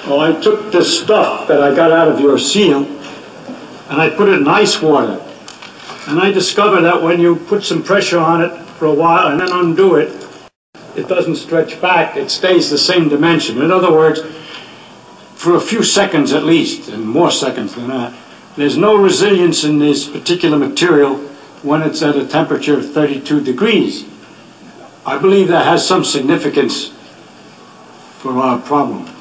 Well, I took the stuff that I got out of your seal and I put it in ice water. And I discovered that when you put some pressure on it for a while and then undo it, it doesn't stretch back, it stays the same dimension. In other words, for a few seconds at least, and more seconds than that, there's no resilience in this particular material when it's at a temperature of 32 degrees. I believe that has some significance for our problem.